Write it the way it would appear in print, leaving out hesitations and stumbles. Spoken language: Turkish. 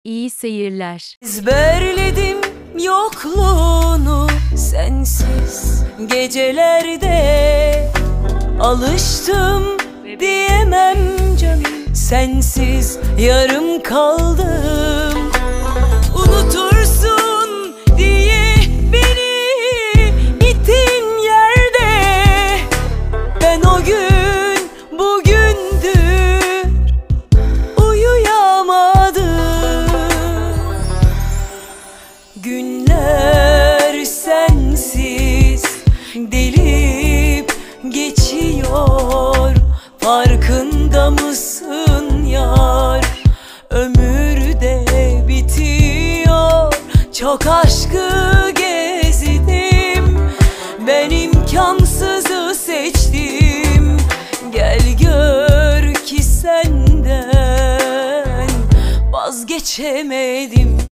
İyi seyirler. Ezberledim yokluğunu sensiz gecelerde, alıştım diyemem canım, sensiz yarım kaldım. Unutursun diye beni gittin yerde, ben o gün bugündür uyuyamadım. Günler sensiz delip geçiyor, farkında mısın yar? Ömür de bitiyor. Çok aşkı gezdim, ben imkansızı seçtim. Gel gör ki senden vazgeçemedim.